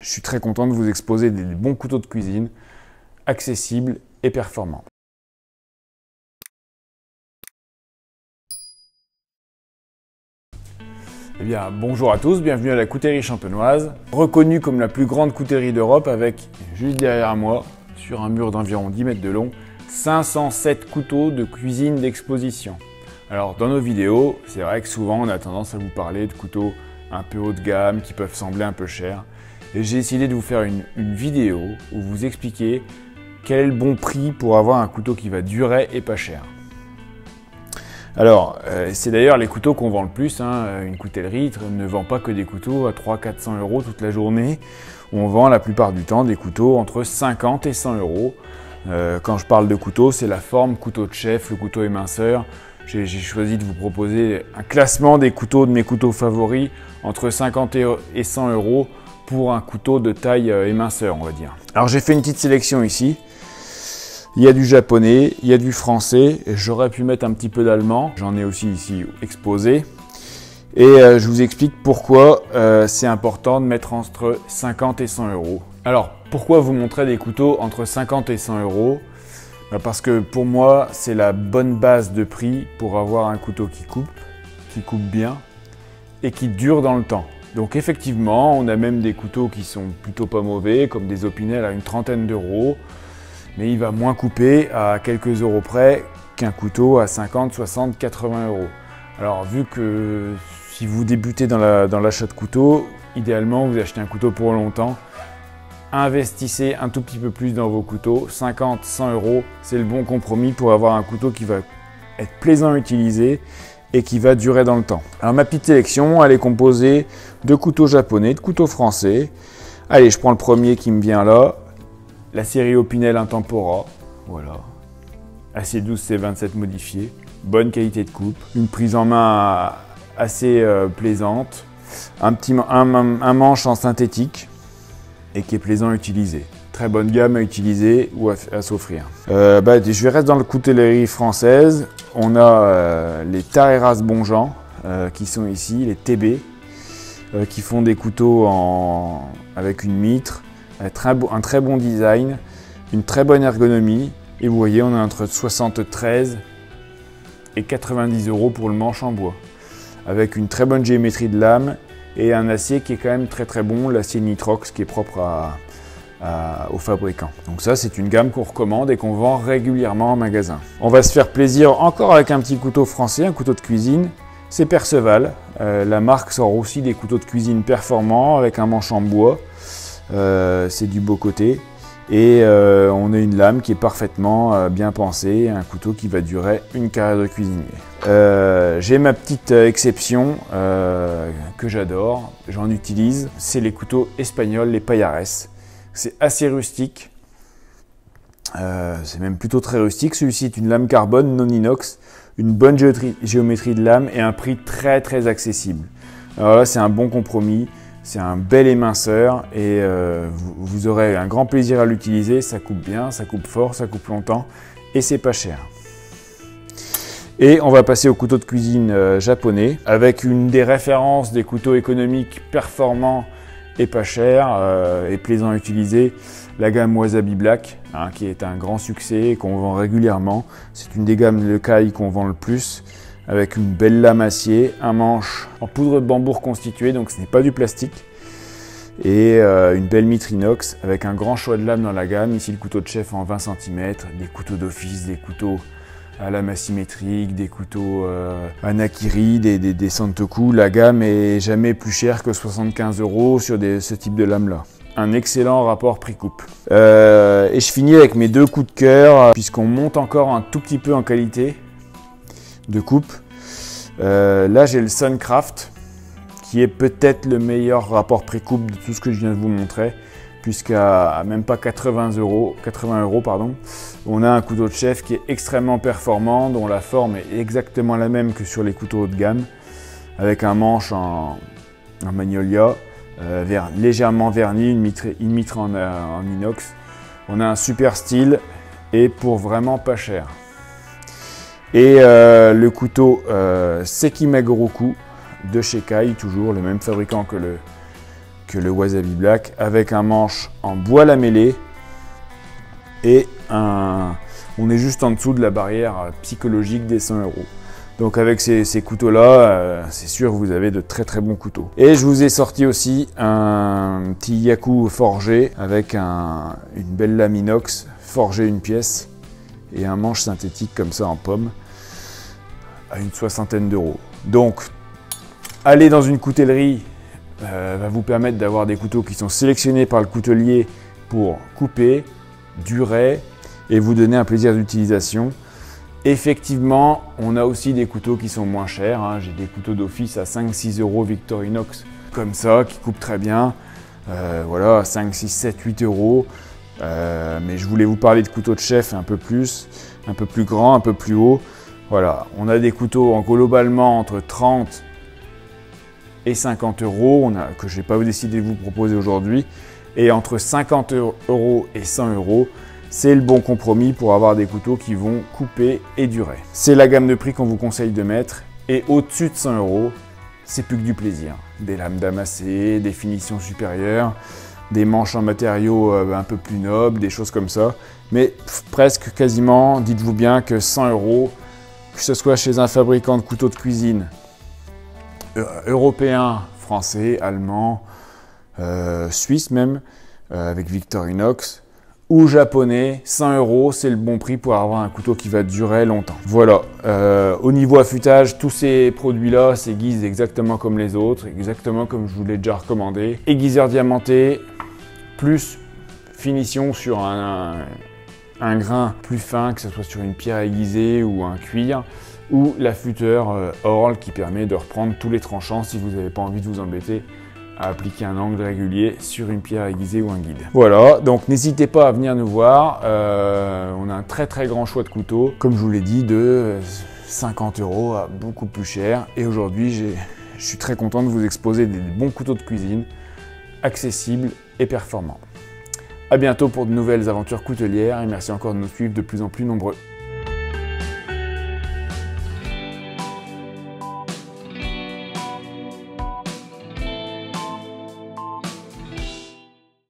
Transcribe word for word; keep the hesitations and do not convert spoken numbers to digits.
Je suis très content de vous exposer des bons couteaux de cuisine, accessibles et performants. Eh bien, bonjour à tous, bienvenue à la Coutellerie Champenoise, reconnue comme la plus grande coutellerie d'Europe avec, juste derrière moi, sur un mur d'environ dix mètres de long, cinq cent sept couteaux de cuisine d'exposition. Alors, dans nos vidéos, c'est vrai que souvent on a tendance à vous parler de couteaux un peu haut de gamme, qui peuvent sembler un peu chers. Et j'ai décidé de vous faire une, une vidéo où vous expliquer quel est le bon prix pour avoir un couteau qui va durer et pas cher. Alors, euh, c'est d'ailleurs les couteaux qu'on vend le plus. Hein. Une coutellerie ne vend pas que des couteaux à trois cents à quatre cents euros toute la journée. On vend la plupart du temps des couteaux entre cinquante et cent euros. Euh, quand je parle de couteau, c'est la forme couteau de chef, le couteau éminceur. J'ai choisi de vous proposer un classement des couteaux de mes couteaux favoris entre cinquante et cent euros pour un couteau de taille éminceur, on va dire. Alors j'ai fait une petite sélection ici. Il y a du japonais, il y a du français, j'aurais pu mettre un petit peu d'allemand, j'en ai aussi ici exposé. Et euh, je vous explique pourquoi euh, c'est important de mettre entre cinquante et cent euros. Alors, pourquoi vous montrer des couteaux entre cinquante et cent euros? Bah parce que pour moi, c'est la bonne base de prix pour avoir un couteau qui coupe, qui coupe bien et qui dure dans le temps. Donc effectivement, on a même des couteaux qui sont plutôt pas mauvais, comme des Opinel à une trentaine d'euros. Mais il va moins couper à quelques euros près qu'un couteau à cinquante, soixante, quatre-vingts euros. Alors vu que si vous débutez dans l'achat la, dans de couteaux, idéalement vous achetez un couteau pour longtemps, investissez un tout petit peu plus dans vos couteaux, cinquante, cent euros, c'est le bon compromis pour avoir un couteau qui va être plaisant à utiliser et qui va durer dans le temps. Alors ma petite sélection, elle est composée de couteaux japonais, de couteaux français. Allez, je prends le premier qui me vient là. La série Opinel Intempora, voilà, assez douze C vingt-sept modifié, bonne qualité de coupe, une prise en main assez euh, plaisante, un, petit, un, un manche en synthétique et qui est plaisant à utiliser. Très bonne gamme à utiliser ou à, à s'offrir. Euh, bah, je vais rester dans la coutellerie française, on a euh, les Tareras Bonjean euh, qui sont ici, les T B, euh, qui font des couteaux en, avec une mitre. Un très bon design, une très bonne ergonomie et vous voyez on a entre soixante-treize et quatre-vingt-dix euros pour le manche en bois avec une très bonne géométrie de lame et un acier qui est quand même très très bon, l'acier Nitrox qui est propre à, à, aux fabricants. Donc ça c'est une gamme qu'on recommande et qu'on vend régulièrement en magasin. On va se faire plaisir encore avec un petit couteau français, un couteau de cuisine, c'est Perceval. Euh, la marque sort aussi des couteaux de cuisine performants avec un manche en bois. Euh, c'est du beau côté et euh, on a une lame qui est parfaitement euh, bien pensée, un couteau qui va durer une carrière de cuisinier. Euh, J'ai ma petite exception euh, que j'adore, j'en utilise, c'est les couteaux espagnols, les Payares. C'est assez rustique, euh, c'est même plutôt très rustique. Celui-ci est une lame carbone non inox, une bonne géométrie de lame et un prix très très accessible. Alors là c'est un bon compromis. C'est un bel éminceur et euh, vous, vous aurez un grand plaisir à l'utiliser. Ça coupe bien, ça coupe fort, ça coupe longtemps et c'est pas cher. Et on va passer au couteau de cuisine euh, japonais avec une des références des couteaux économiques performants et pas chers euh, et plaisants à utiliser. La gamme Wasabi Black hein, qui est un grand succès et qu'on vend régulièrement. C'est une des gammes de Kai qu'on vend le plus. Avec une belle lame acier, un manche en poudre de bambou reconstituée, donc ce n'est pas du plastique, et euh, une belle mitre inox avec un grand choix de lames dans la gamme. Ici le couteau de chef en vingt centimètres, des couteaux d'office, des couteaux à lame asymétrique, des couteaux euh, Anakiri, des, des, des Santoku. La gamme est jamais plus chère que soixante-quinze euros sur des, ce type de lame là. Un excellent rapport prix-coupe. Euh, et je finis avec mes deux coups de cœur, puisqu'on monte encore un tout petit peu en qualité de coupe. Euh, là j'ai le Suncraft qui est peut-être le meilleur rapport prix-coupe de tout ce que je viens de vous montrer, puisqu'à même pas quatre-vingts euros, quatre-vingts euros pardon, on a un couteau de chef qui est extrêmement performant, dont la forme est exactement la même que sur les couteaux haut de gamme, avec un manche en, en magnolia, euh, ver, légèrement verni, une mitre, une mitre en, en inox. On a un super style et pour vraiment pas cher. Et euh, le couteau euh, Sekimagoroku de chez Kai, toujours le même fabricant que le, que le Wasabi Black, avec un manche en bois lamellé et un... on est juste en dessous de la barrière psychologique des cent euros. Donc avec ces, ces couteaux-là, euh, c'est sûr que vous avez de très très bons couteaux. Et je vous ai sorti aussi un petit Yaku forgé avec un, une belle lame inox forgée une pièce et un manche synthétique comme ça en pomme à une soixantaine d'euros. Donc aller dans une coutellerie euh, va vous permettre d'avoir des couteaux qui sont sélectionnés par le coutelier pour couper, durer et vous donner un plaisir d'utilisation. Effectivement, on a aussi des couteaux qui sont moins chers. Hein. J'ai des couteaux d'office à cinq six euros Victorinox, comme ça, qui coupent très bien. Euh, voilà, cinq, six, sept, huit euros. Euh, mais je voulais vous parler de couteaux de chef un peu plus, un peu plus grand, un peu plus haut. Voilà, on a des couteaux en globalement entre trente et cinquante euros, on a, que je n'ai pas décidé de vous proposer aujourd'hui. Et entre cinquante euros et cent euros. C'est le bon compromis pour avoir des couteaux qui vont couper et durer. C'est la gamme de prix qu'on vous conseille de mettre. Et au-dessus de cent euros, c'est plus que du plaisir. Des lames damassées, des finitions supérieures, des manches en matériaux un peu plus nobles, des choses comme ça. Mais pff, presque quasiment, dites-vous bien que cent euros, que ce soit chez un fabricant de couteaux de cuisine euh, européen, français, allemand, euh, suisse même, euh, avec Victorinox, ou japonais, cent euros, c'est le bon prix pour avoir un couteau qui va durer longtemps. Voilà, euh, au niveau affûtage, tous ces produits-là s'aiguisent exactement comme les autres, exactement comme je vous l'ai déjà recommandé. Aiguiseur diamanté, plus finition sur un, un, un grain plus fin, que ce soit sur une pierre aiguisée ou un cuir, ou l'affûteur euh, Orle qui permet de reprendre tous les tranchants si vous n'avez pas envie de vous embêter à appliquer un angle régulier sur une pierre aiguisée ou un guide. Voilà, donc n'hésitez pas à venir nous voir. Euh, on a un très très grand choix de couteaux, comme je vous l'ai dit, de cinquante euros à beaucoup plus cher. Et aujourd'hui, je suis très content de vous exposer des bons couteaux de cuisine, accessibles et performants. À bientôt pour de nouvelles aventures coutelières et merci encore de nous suivre de plus en plus nombreux.